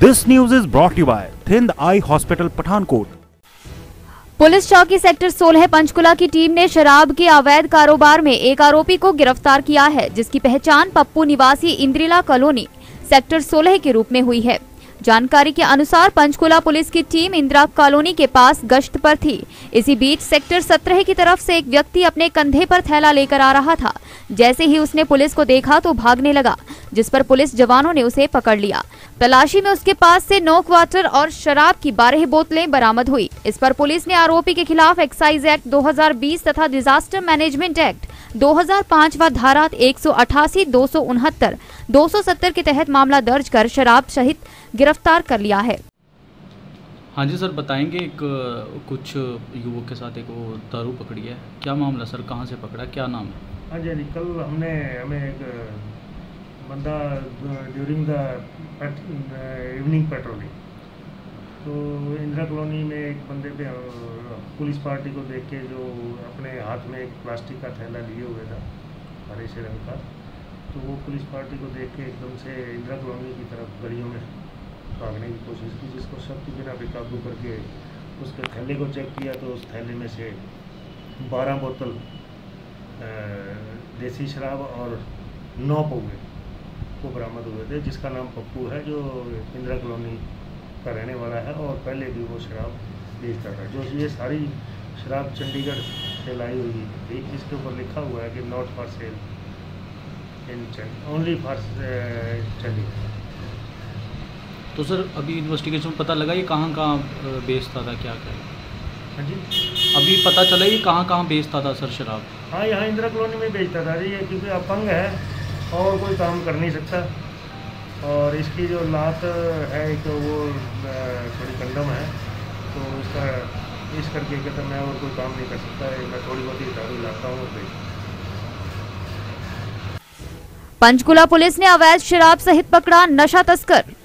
This news is brought to you by Thind Eye Hospital, Pathankot. Police चौकी sector 16 Panchkula की टीम ने शराब के अवैध कारोबार में एक आरोपी को गिरफ्तार किया है, जिसकी पहचान पप्पू निवासी इंद्रिला कॉलोनी सेक्टर 16 के रूप में हुई है। जानकारी के अनुसार पंचकुला पुलिस की टीम इंदिरा कॉलोनी के पास गश्त पर थी। इसी बीच सेक्टर 17 की तरफ से एक व्यक्ति अपने कंधे पर थैला लेकर आ रहा था। जैसे ही उसने पुलिस को देखा तो भागने लगा, जिस पर पुलिस जवानों ने उसे पकड़ लिया। तलाशी में उसके पास से 9 क्वार्टर और शराब की 12 बोतलें बरामद हुई। इस पर पुलिस ने आरोपी के खिलाफ एक्साइज एक्ट 2020 तथा डिजास्टर मैनेजमेंट एक्ट 2005 व धारा 188, 269, 270 के तहत मामला दर्ज कर शराब सहित गिरफ्तार कर लिया है। हाँ जी सर, बताएंगे कुछ युवक के साथ एक वो दारू पकड़ी है, क्या मामला सर, कहाँ से पकड़ा, क्या नाम है? हाँ जी, कल हमें एक बंदा ड्यूरिंग द इवनिंग पेट्रोलिंग तो इंदिरा कॉलोनी में एक बंदे पे पुलिस पार्टी को देख के जो अपने हाथ में एक प्लास्टिक का थैला लिए हुए था हरे से रंग का, तो वो पुलिस पार्टी को देख के एकदम से इंदिरा कॉलोनी की तरफ गलियों में भागने की कोशिश की, जिसको शक की बिना बेकाबू करके उसके थैले को चेक किया तो उस थैले में से 12 बोतल देसी शराब और 9 पौवे को बरामद हुए थे, जिसका नाम पप्पू है, जो इंदिरा कॉलोनी का रहने वाला है और पहले भी वो शराब बेचता था। जो ये सारी शराब चंडीगढ़ से लाई हुई थी, इसके ऊपर लिखा हुआ है कि not for sale in only for Chandigarh. तो सर अभी इन्वेस्टिगेशन में पता लगा ये कहाँ बेचता था, क्या क्या? हाँ जी, अभी पता चला ये कहाँ बेचता था सर शराब? हाँ, यहाँ इंदिरा कॉलोनी में बेचता था जी, ये क्योंकि अपंग है और कोई काम कर नहीं सकता, और इसकी जो लात है तो वो थोड़ी कंडम है, तो इसका इस करके कहता मैं और कोई काम नहीं कर सकता, मैं थोड़ी बहुत ही दारू लाता हूँ और बेचता हूँ। पंचकुला पुलिस ने अवैध शराब सहित पकड़ा नशा तस्कर।